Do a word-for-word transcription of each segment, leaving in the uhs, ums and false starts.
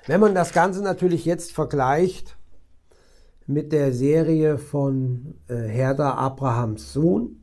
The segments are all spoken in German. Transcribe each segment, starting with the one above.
Wenn man das Ganze natürlich jetzt vergleicht mit der Serie von äh, Herder Abrahams Sohn,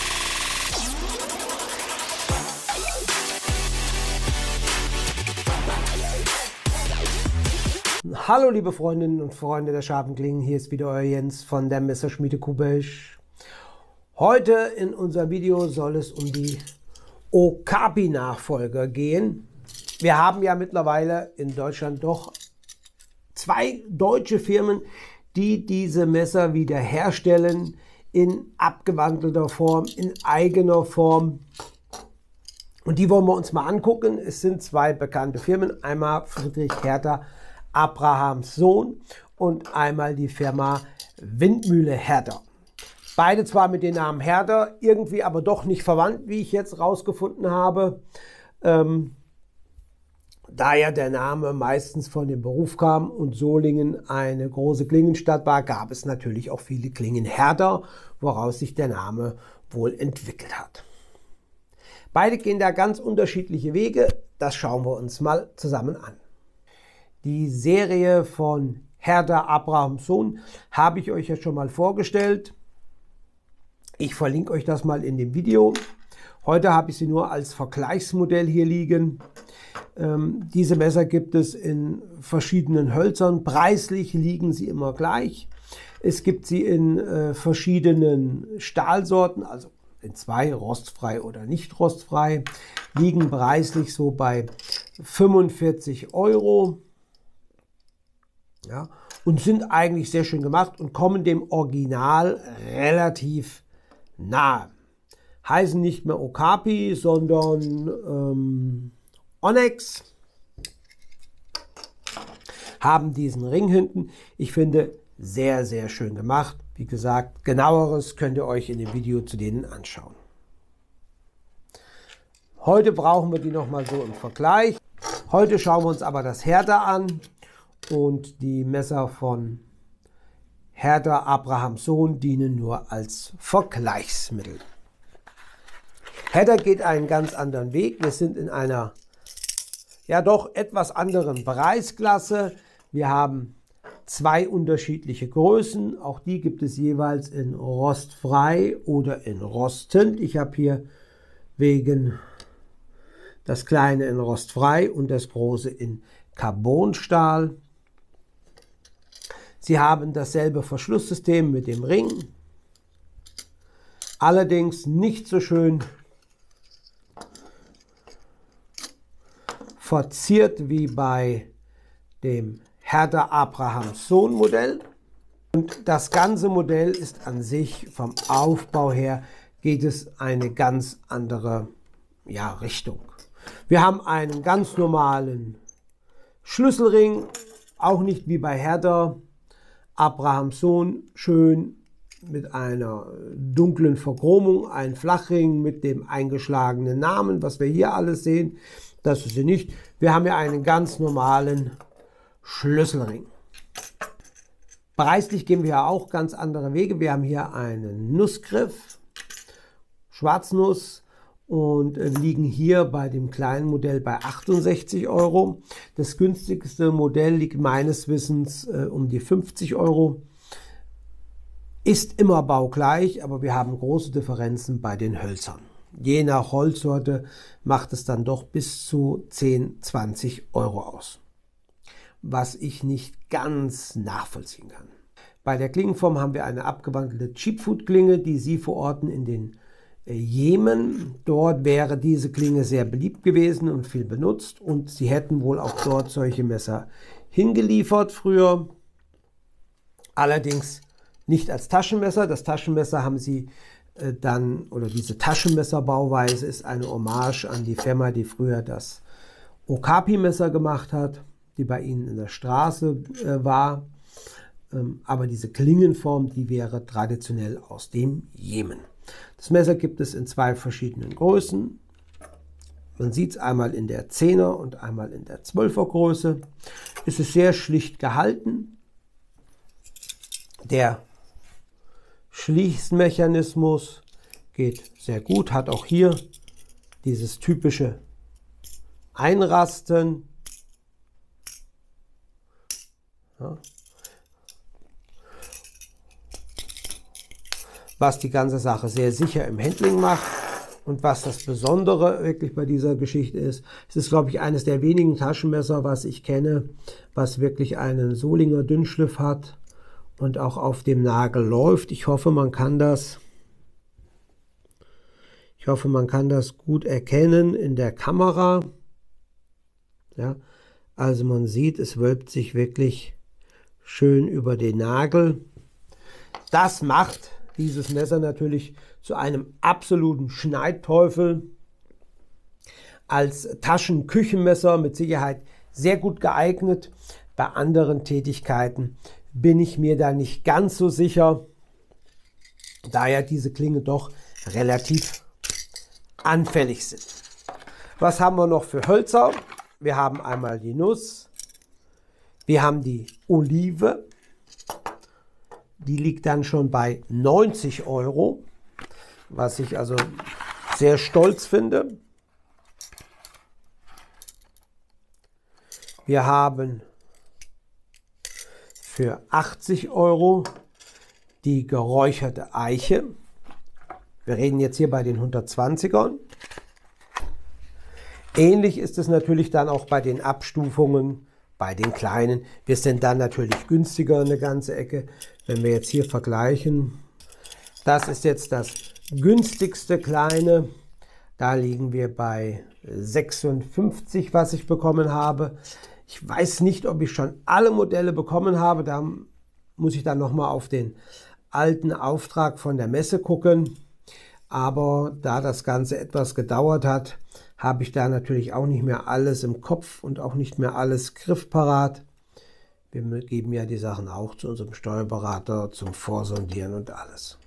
hallo liebe Freundinnen und Freunde der scharfen Klingen, hier ist wieder euer Jens von der Messerschmiede Kubesch. Heute in unserem Video soll es um die Okapi-Nachfolger gehen. Wir haben ja mittlerweile in Deutschland doch zwei deutsche Firmen, die diese Messer wieder herstellen in abgewandelter Form, in eigener Form. Und die wollen wir uns mal angucken. Es sind zwei bekannte Firmen, einmal Friedrich Herder Abrahams Sohn und einmal die Firma Windmühle Herder. Beide zwar mit dem Namen Herder, irgendwie aber doch nicht verwandt, wie ich jetzt rausgefunden habe. Ähm, da ja der Name meistens von dem Beruf kam und Solingen eine große Klingenstadt war, gab es natürlich auch viele Klingenherder, woraus sich der Name wohl entwickelt hat. Beide gehen da ganz unterschiedliche Wege, das schauen wir uns mal zusammen an. Die Serie von Herder Abrahams Sohn habe ich euch ja schon mal vorgestellt. Ich verlinke euch das mal in dem Video. Heute habe ich sie nur als Vergleichsmodell hier liegen. Ähm, diese Messer gibt es in verschiedenen Hölzern. Preislich liegen sie immer gleich. Es gibt sie in äh, verschiedenen Stahlsorten, also in zwei, rostfrei oder nicht rostfrei. Liegen preislich so bei fünfundvierzig Euro. Ja, und sind eigentlich sehr schön gemacht und kommen dem Original relativ nahe. Heißen nicht mehr Okapi, sondern ähm, Onyx. Haben diesen Ring hinten. Ich finde, sehr, sehr schön gemacht. Wie gesagt, genaueres könnt ihr euch in dem Video zu denen anschauen. Heute brauchen wir die nochmal so im Vergleich. Heute schauen wir uns aber das Herder an. Und die Messer von Herder Abrahams Sohn dienen nur als Vergleichsmittel. Herder geht einen ganz anderen Weg. Wir sind in einer ja doch etwas anderen Preisklasse. Wir haben zwei unterschiedliche Größen. Auch die gibt es jeweils in rostfrei oder in rostend. Ich habe hier wegen das kleine in rostfrei und das große in Carbonstahl. Sie haben dasselbe Verschlusssystem mit dem Ring, allerdings nicht so schön verziert wie bei dem Herder Abrahams Sohn Modell. Und das ganze Modell ist an sich vom Aufbau her, geht es eine ganz andere ja, Richtung. Wir haben einen ganz normalen Schlüsselring, auch nicht wie bei Herder Abrahams Sohn, schön mit einer dunklen Verchromung, ein Flachring mit dem eingeschlagenen Namen, was wir hier alles sehen, das ist sie nicht. Wir haben ja einen ganz normalen Schlüsselring. Preislich gehen wir ja auch ganz andere Wege. Wir haben hier einen Nussgriff, Schwarznuss, und liegen hier bei dem kleinen Modell bei achtundsechzig Euro. Das günstigste Modell liegt meines Wissens äh, um die fünfzig Euro. Ist immer baugleich, aber wir haben große Differenzen bei den Hölzern. Je nach Holzsorte macht es dann doch bis zu zehn, zwanzig Euro aus. Was ich nicht ganz nachvollziehen kann. Bei der Klingenform haben wir eine abgewandelte Cheapfood-Klinge, die Sie verorten in den Jemen. Dort wäre diese Klinge sehr beliebt gewesen und viel benutzt und sie hätten wohl auch dort solche Messer hingeliefert früher. Allerdings nicht als Taschenmesser. Das Taschenmesser haben sie äh, dann, oder diese Taschenmesserbauweise ist eine Hommage an die Firma, die früher das Okapi-Messer gemacht hat, die bei ihnen in der Straße äh, war. Ähm, aber diese Klingenform, die wäre traditionell aus dem Jemen. Das Messer gibt es in zwei verschiedenen Größen. Man sieht es einmal in der zehner und einmal in der zwölfer Größe. Es ist sehr schlicht gehalten. Der Schließmechanismus geht sehr gut, hat auch hier dieses typische Einrasten. Ja. Was die ganze Sache sehr sicher im Handling macht und was das Besondere wirklich bei dieser Geschichte ist, es ist, glaube ich, eines der wenigen Taschenmesser, was ich kenne, was wirklich einen Solinger Dünnschliff hat und auch auf dem Nagel läuft. Ich hoffe, man kann das, ich hoffe, man kann das gut erkennen in der Kamera. Ja, also man sieht, es wölbt sich wirklich schön über den Nagel. Das macht dieses Messer natürlich zu einem absoluten Schneidteufel. Als Taschenküchenmesser mit Sicherheit sehr gut geeignet. Bei anderen Tätigkeiten bin ich mir da nicht ganz so sicher, da ja diese Klinge doch relativ anfällig sind. Was haben wir noch für Hölzer? Wir haben einmal die Nuss, wir haben die Olive. Die liegt dann schon bei neunzig Euro, was ich also sehr stolz finde. Wir haben für achtzig Euro die geräucherte Eiche. Wir reden jetzt hier bei den hundertzwanzigern. Ähnlich ist es natürlich dann auch bei den Abstufungen. Bei den kleinen, wir sind dann natürlich günstiger eine ganze Ecke. Wenn wir jetzt hier vergleichen, das ist jetzt das günstigste kleine. Da liegen wir bei sechsundfünfzig, was ich bekommen habe. Ich weiß nicht, ob ich schon alle Modelle bekommen habe. Da muss ich dann nochmal auf den alten Auftrag von der Messe gucken. Aber da das Ganze etwas gedauert hat, habe ich da natürlich auch nicht mehr alles im Kopf und auch nicht mehr alles griffparat. Wir geben ja die Sachen auch zu unserem Steuerberater zum Vorsondieren und alles.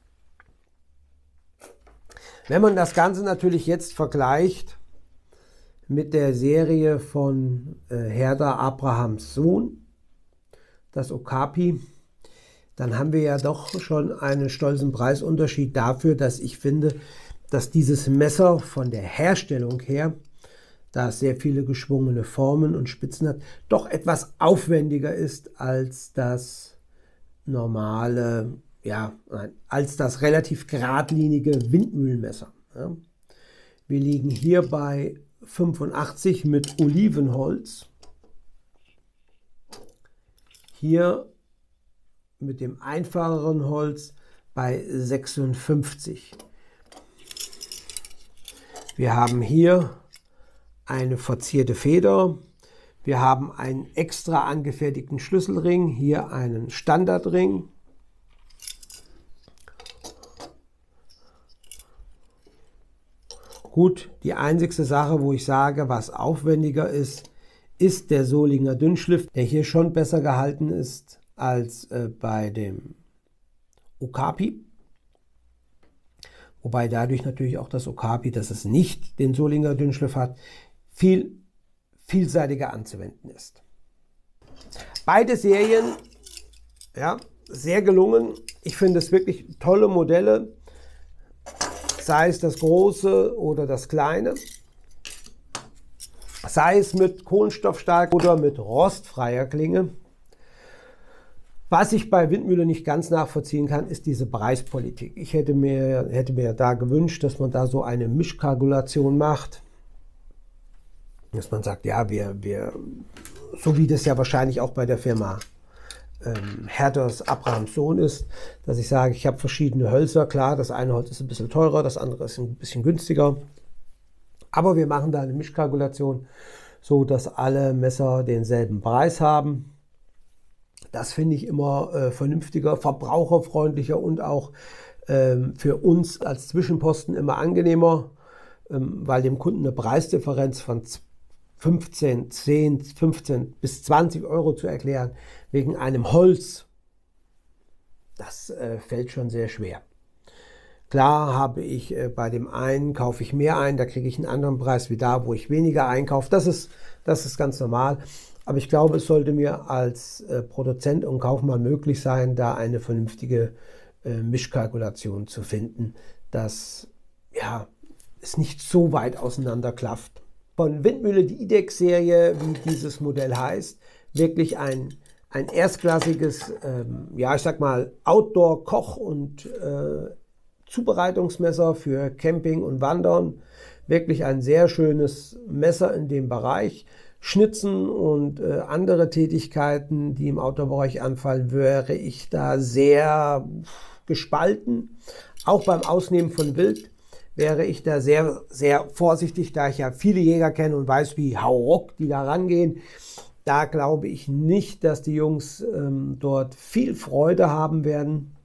Wenn man das Ganze natürlich jetzt vergleicht mit der Serie von äh, Herder Abrahams Sohn, das Okapi, dann haben wir ja doch schon einen stolzen Preisunterschied dafür, dass ich finde, dass dieses Messer von der Herstellung her, da es sehr viele geschwungene Formen und Spitzen hat, doch etwas aufwendiger ist als das normale, ja, als das relativ geradlinige Windmühlenmesser. Ja. Wir liegen hier bei fünfundachtzig mit Olivenholz. Hier mit dem einfacheren Holz bei sechsundfünfzig. Wir haben hier eine verzierte Feder. Wir haben einen extra angefertigten Schlüsselring, hier einen Standardring. Gut, die einzigste Sache, wo ich sage, was aufwendiger ist, ist der Solinger Dünnschliff, der hier schon besser gehalten ist als äh, bei dem Okapi. Wobei dadurch natürlich auch das Okapi, dass es nicht den Solinger Dünnschliff hat, viel vielseitiger anzuwenden ist. Beide Serien, ja, sehr gelungen. Ich finde es wirklich tolle Modelle, sei es das große oder das kleine, sei es mit Kohlenstoffstahl oder mit rostfreier Klinge. Was ich bei Windmühle nicht ganz nachvollziehen kann, ist diese Preispolitik. Ich hätte mir, hätte mir da gewünscht, dass man da so eine Mischkalkulation macht. Dass man sagt, ja, wir, wir, so wie das ja wahrscheinlich auch bei der Firma ähm, Herders Abrahams Sohn ist, dass ich sage, ich habe verschiedene Hölzer. Klar, das eine Holz ist ein bisschen teurer, das andere ist ein bisschen günstiger. Aber wir machen da eine Mischkalkulation, so dass alle Messer denselben Preis haben. Das finde ich immer äh, vernünftiger, verbraucherfreundlicher und auch ähm, für uns als Zwischenposten immer angenehmer, ähm, weil dem Kunden eine Preisdifferenz von fünfzehn, zehn, fünfzehn bis zwanzig Euro zu erklären wegen einem Holz, das äh, fällt schon sehr schwer. Klar habe ich äh, bei dem einen, kaufe ich mehr ein, da kriege ich einen anderen Preis wie da, wo ich weniger einkaufe. Das ist, das ist ganz normal. Aber ich glaube, es sollte mir als äh, Produzent und Kaufmann möglich sein, da eine vernünftige äh, Mischkalkulation zu finden, dass ja, es nicht so weit auseinander klafft. Von Windmühle, die IDEX-Serie, wie dieses Modell heißt, wirklich ein, ein erstklassiges, ähm, ja ich sag mal, Outdoor-Koch- und äh, Zubereitungsmesser für Camping und Wandern. Wirklich ein sehr schönes Messer in dem Bereich. Schnitzen und äh, andere Tätigkeiten, die im Outdoor-Bereich anfallen, wäre ich da sehr gespalten. Auch beim Ausnehmen von Wild wäre ich da sehr, sehr vorsichtig, da ich ja viele Jäger kenne und weiß, wie hauruck die da rangehen. Da glaube ich nicht, dass die Jungs ähm, dort viel Freude haben werden.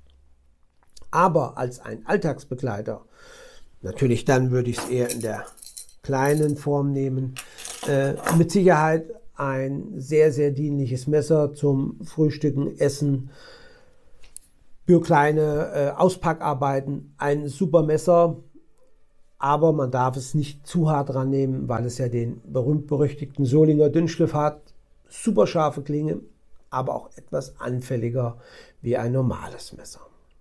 Aber als ein Alltagsbegleiter, natürlich dann würde ich es eher in der kleinen Form nehmen, äh, mit Sicherheit ein sehr, sehr dienliches Messer zum Frühstücken, Essen, für kleine äh, Auspackarbeiten. Ein super Messer, aber man darf es nicht zu hart dran nehmen, weil es ja den berühmt-berüchtigten Solinger Dünnschliff hat. Super scharfe Klinge, aber auch etwas anfälliger wie ein normales Messer.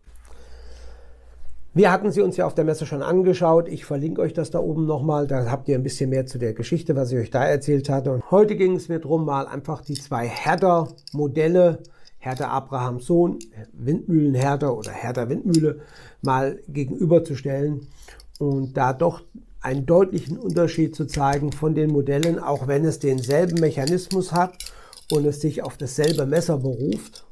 Wir hatten sie uns ja auf der Messe schon angeschaut. Ich verlinke euch das da oben nochmal. Da habt ihr ein bisschen mehr zu der Geschichte, was ich euch da erzählt hatte. Und heute ging es mir darum, mal einfach die zwei Herder-Modelle, Herder Abrahams Sohn, Windmühlenherder oder Herder Windmühle, mal gegenüberzustellen und da doch einen deutlichen Unterschied zu zeigen von den Modellen, auch wenn es denselben Mechanismus hat und es sich auf dasselbe Messer beruft.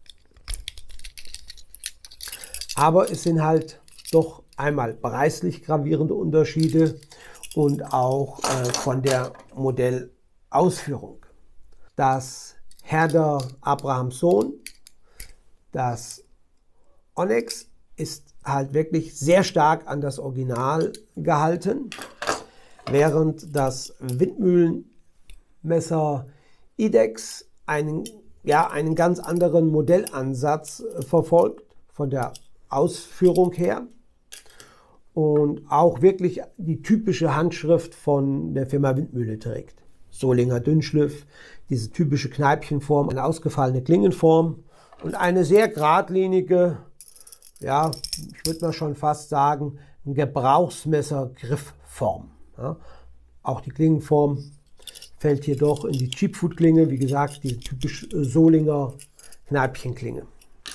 Aber es sind halt doch einmal preislich gravierende Unterschiede und auch äh, von der Modellausführung. Das Herder Abrahams Sohn, das Onyx, ist halt wirklich sehr stark an das Original gehalten, während das Windmühlenmesser Idex einen, ja, einen ganz anderen Modellansatz verfolgt, von der Ausführung her. Und auch wirklich die typische Handschrift von der Firma Windmühle trägt. Solinger Dünnschliff, diese typische Kneipchenform, eine ausgefallene Klingenform und eine sehr geradlinige, ja, ich würde mal schon fast sagen, ein Gebrauchsmesser-Griffform. Ja. Auch die Klingenform fällt hier doch in die Cheapfood-Klinge, wie gesagt, die typisch Solinger Kneipchenklinge.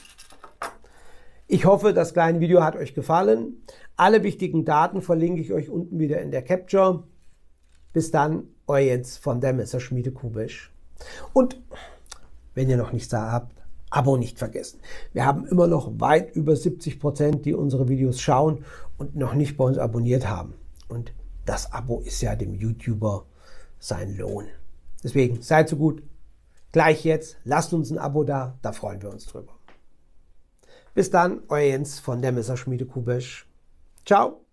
Ich hoffe, das kleine Video hat euch gefallen. Alle wichtigen Daten verlinke ich euch unten wieder in der Capture. Bis dann, euer Jens von der Messerschmiede Kubesch. Und wenn ihr noch nichts da habt, Abo nicht vergessen. Wir haben immer noch weit über siebzig Prozent, die unsere Videos schauen und noch nicht bei uns abonniert haben. Und das Abo ist ja dem YouTuber sein Lohn. Deswegen seid so gut. Gleich jetzt, lasst uns ein Abo da, da freuen wir uns drüber. Bis dann, euer Jens von der Messerschmiede Kubesch. Ciao.